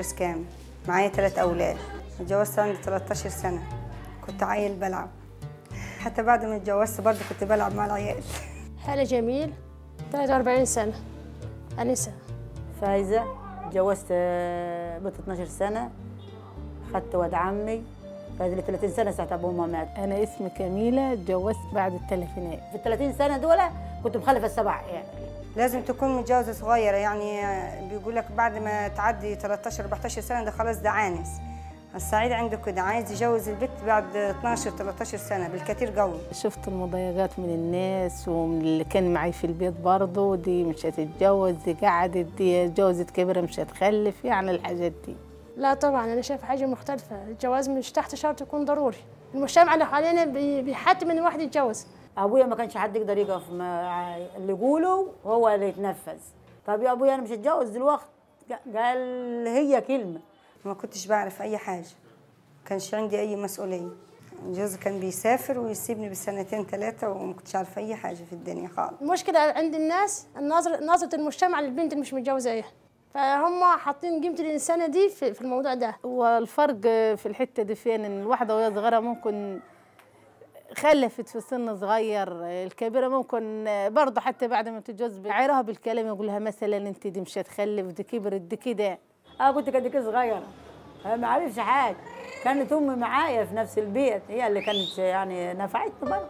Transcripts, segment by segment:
بدرس كام، معايا 3 أولاد، اتجوزت عندي 13 سنة، كنت عيل بلعب، حتى بعد ما اتجوزت برضه كنت بلعب مع العيال. حالة جميل، 43 سنة، أنسة. فايزة، اتجوزت بنت 12 سنة، خدت ولد عمي، فايزة لي 30 سنة ساعة أبوه مات. أنا اسمي كميلة، اتجوزت بعد الثلاثينات. في ال 30 سنة دول كنت مخلفة 7 عيال. لازم تكون متجوزة صغيرة، يعني بيقول لك بعد ما تعدي 13 14 سنة ده خلاص ده عانس. الصعيد عنده كده عايز يجوز البنت بعد 12 13 سنة بالكثير قوي. شفت المضايقات من الناس ومن اللي كان معي في البيت برضه، دي مش هتتجوز، دي قعدت، دي اتجوزت كبيرة مش هتخلف، يعني الحاجات دي. لا طبعا أنا شايفة حاجة مختلفة، الجواز مش تحت شرط يكون ضروري. المجتمع اللي حوالينا بيحتم إن الواحد يتجوز. أبويا ما كانش حد يقدر يقف اللي يقوله هو اللي يتنفذ. طب يا أبويا أنا مش هتجوز دلوقتي، قال هي كلمة. ما كنتش بعرف أي حاجة، ما كانش عندي أي مسؤولية. جوزي كان بيسافر ويسيبني بالسنتين 3 وما كنتش عارفة أي حاجة في الدنيا خالص. المشكلة عند الناس نظرة المجتمع للبنت اللي مش متجوزة إيه، فهم حاطين قيمة الإنسانة دي في الموضوع ده. والفرق في الحتة دي فين؟ إن الواحدة وهي صغيرة ممكن خلفت في سن صغير، الكبيرة ممكن برضه حتى بعد ما تتجوز بيعايرها بالكلام، يقول لها مثلا أنت دي مش هتخلف، دي كبرت، دي كده. كنت كديك صغيرة، ما عرفش حاجة، كانت أمي معايا في نفس البيت، هي اللي كانت يعني نفعتني برضه.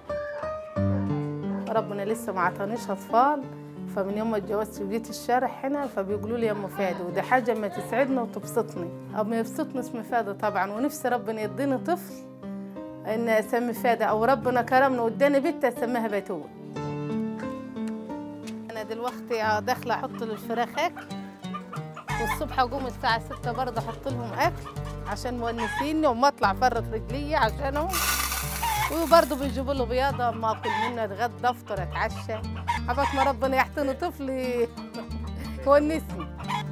ربنا لسه ما عطانيش أطفال، فمن يوم ما اتجوزت وجيت الشارع هنا فبيقولوا لي يا أم فادي، ودي حاجة ما تسعدنا وتبسطني. أما يبسطني اسم فادي طبعا، ونفسي ربنا يديني طفل إن أسمي فادي، أو ربنا كرمنا واداني بنت أسميها بتول. أنا دلوقتي داخلة أحط للفراخ أكل، والصبح أقوم الساعة 6 برضه أحط لهم أكل عشان مونسيني، وما أطلع فرط رجلي عشانهم، وبرضه بيجيبوا له بياضة أما آكل منه، أتغدى أفطر أتعشى، عبال ما ربنا يحتني طفل يونسني.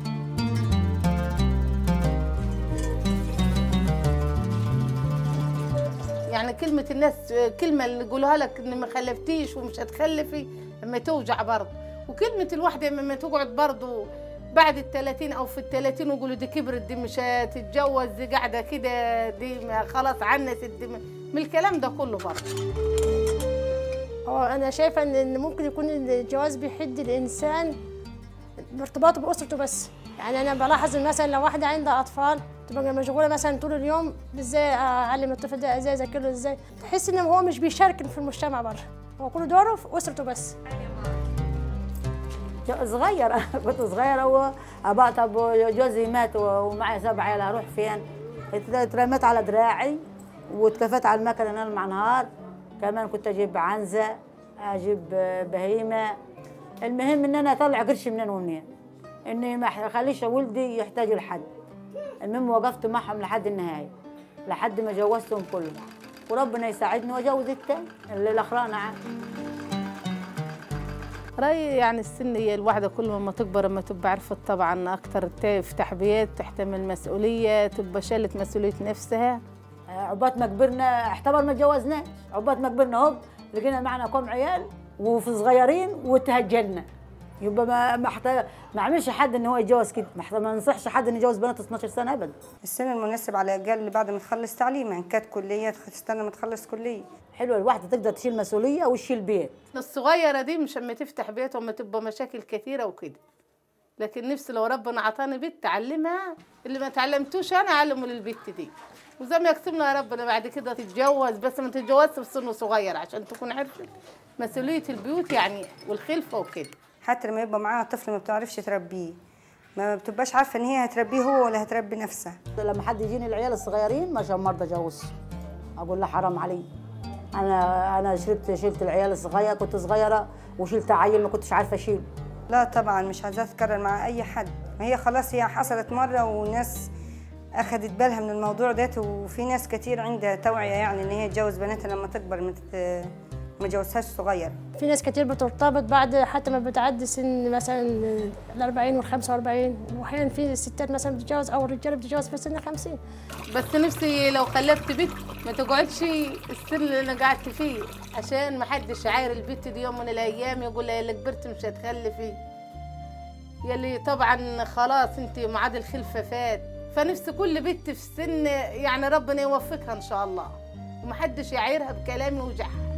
يعني كلمة الناس، كلمة اللي يقولوها لك إن ما خلفتيش ومش هتخلفي أما توجع برضه، وكلمة الواحدة أما تقعد برضه بعد ال30 أو في ال30 ويقولوا دي كبرت، دي مش هتتجوز، دي قاعدة كده، دي خلاص عنست، دي من الكلام ده كله برضه. أنا شايفة إن ممكن يكون الجواز بيحد الإنسان بارتباطه بأسرته بس. يعني أنا بلاحظ مثلا لو واحدة عندها أطفال تبقى مشغولة مثلا طول اليوم إزاي أعلم الطفل ده، إزاي أذاكر له، إزاي، تحس إن هو مش بيشارك في المجتمع بره، هو كل دوره في أسرته بس. صغيرة كنت صغيرة وأبقى طب جوزي مات ومعي 7 عيال، هروح فين؟ اترميت على دراعي واتكفت على المكنة نهار مع نهار. كمان كنت أجيب عنزة، أجيب بهيمة، المهم إن أنا أطلع قرش منين ومنين، إني ما أخليش ولدي يحتاجوا لحد. المهم وقفت معهم لحد النهاية، لحد ما جوزتهم كلهم، وربنا يساعدني وأجوز التاني اللي الأخران عاد. رأيي يعني السن هي الواحدة كل ما تكبر اما تبقى عرفت طبعا أكتر تفتح بيت، تحتمل مسؤولية، تبقى شالت مسؤولية نفسها. عقبات ما كبرنا اعتبر ما تجوزناش، عقبات ما كبرنا هوب لقينا معنا كم عيال وفي صغيرين وتهجلنا. يبقى ما عملش حد ان هو يتجوز كده، ما ننصحش حد ان يتجوز بنات 12 سنه ابدا. السن المناسب على الاقل بعد ما تخلص تعليم، ان كانت كليه تستنى ما تخلص كليه. حلوه الواحده تقدر تشيل مسؤوليه وتشيل بيت. الصغيره دي مش اما تفتح بيت وما تبقى مشاكل كثيره وكده، لكن نفسي لو ربنا عطاني بنت تعلمها اللي ما تعلمتوش انا اعلمه للبنت دي، وزي ما يكتبنا ربنا بعد كده تتجوز، بس ما تتجوزش في سن صغير عشان تكون عرفت مسؤوليه البيوت يعني والخلفه وكده. حتى لما يبقى معاها طفل ما بتعرفش تربيه، ما بتبقاش عارفه ان هي هتربيه هو ولا هتربي نفسها. لما حد يجيني العيال الصغيرين ما مرضى اجوز، اقول له حرام علي، انا شلت العيال الصغير، كنت صغيره وشلت عيل ما كنتش عارفه اشيله. لا طبعا مش عايزاها تتكرر مع اي حد، ما هي خلاص هي حصلت مره والناس اخذت بالها من الموضوع ده، وفي ناس كتير عندها توعيه يعني ان هي تجوز بناتها لما تكبر، ما تجوزهاش صغير. في ناس كتير بترتبط بعد حتى ما بتعدي سن مثلا ال40 وال45، واحيانا في ستات مثلا بتتجوز او الرجاله بتتجوز في سن 50. بس نفسي لو خلفت بنت ما تقعدش السن اللي انا قعدت فيه، عشان ما حدش عاير البنت دي يوم من الايام يقول لها يا كبرت مش هتخلفي، يلي طبعا خلاص انت ميعاد الخلفه فات، فنفسي كل بنت في السن يعني ربنا يوفقها ان شاء الله، ومحدش يعايرها بكلام يوجعها.